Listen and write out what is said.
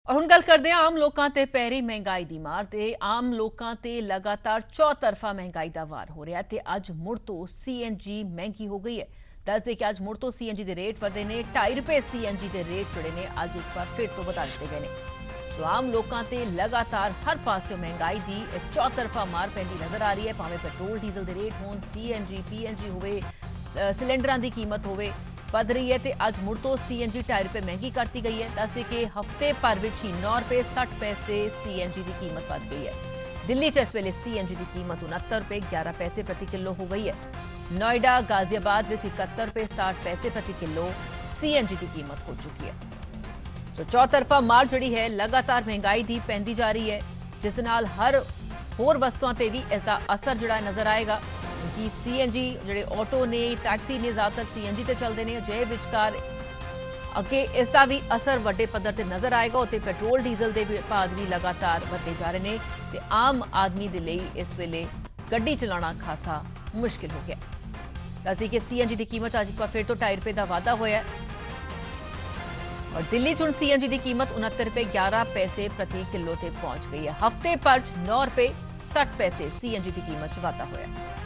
और ਹੁਣ ਗੱਲ ਕਰਦੇ ਹਾਂ ਆਮ ਲੋਕਾਂ ਤੇ ਪੈ ਰਹੀ ਮਹਿੰਗਾਈ ਦੀ ਮਾਰ ਤੇ ਆਮ ਲੋਕਾਂ ਤੇ ਲਗਾਤਾਰ ਚੌਤਰਫਾ ਮਹਿੰਗਾਈ ਦਾ ਵਾਰ ਹੋ ਰਿਹਾ ਤੇ ਅੱਜ ਮੁੜ ਤੋਂ ਸੀਐਨਜੀ ਮਹਿੰਗੀ ਹੋ ਗਈ ਹੈ। ਦੱਸਦੇ ਕਿ ਅੱਜ ਮੁੜ ਤੋਂ ਸੀਐਨਜੀ ਦੇ ਰੇਟ ਵਧੇ ਨੇ। 2.5 ਰੁਪਏ ਸੀਐਨਜੀ ਦੇ ਰੇਟ ਜਿਹੜੇ ਨੇ ਅੱਜ ਇੱਕ ਵਾਰ ਫਿਰ ਤੋਂ ਵਧਾ ਦਿੱਤੇ ਗਏ ਨੇ। ਸੋ ਆਮ ਲੋਕਾਂ ਤੇ ਲਗਾਤਾਰ ਹਰ ਪਾਸਿਓਂ ਮਹਿੰਗਾਈ ਦੀ ਚੌਤਰਫਾ ਮਾਰ ਪੈਂਦੀ ਨਜ਼ਰ ਆ ਰਹੀ ਹੈ। ਭਾਵੇਂ ਪੈਟਰੋਲ ਡੀਜ਼ਲ ਦੇ ਰੇਟ ਹੋਣ, ਸੀਐਨਜੀ ਪੀਐਨਜੀ ਹੋਵੇ, ਸਿਲੰਡਰਾਂ ਦੀ ਕੀਮਤ ਹੋਵੇ, वध रही है। तो अज मुड़ तो सीएनजी 2.5 रुपए महंगी करती गई है। दस कि हफ्ते भर में ही 9 रुपए 60 पैसे सीएनजी की कीमत वध गई है। दिल्ली च इस वेले सीएनजी की कीमत 69 रुपए 11 पैसे प्रति किलो हो गई है। नोएडा गाजियाबाद में 71 रुपए 67 पैसे प्रति किलो सीएनजी की कीमत हो चुकी है। तो चौतरफा मार जी है लगातार महंगाई की पैंदी जा रही है, जिस नाल हर होर वस्तुओं पर भी इसका असर जोड़ा नजर आएगा कि सीएनजी जोड़े ऑटो ने, टैक्सी ने ज़्यादातर सीएनजी ते चलते हैं। अजे विचकार अगे इसका भी असर वड्डे पद्धर ते नज़र आएगा। उत्ते पेट्रोल डीजल के भाव भी लगातार वधदे जा रहे हैं ते आम आदमी के लिए इस वेले गड्डी चलाना खासा मुश्किल हो गया। दस कि सीएनजी की कीमत अज एक बार फिर तो 2.5 रुपए का वाधा होया और दिल्ली च हुण सीएनजी की कीमत 69 रुपए 11 पैसे प्रति किलो ते पहुंच गई है। हफ्ते पर 9 रुपए 60 पैसे सीएनजी की कीमत च वाधा होया।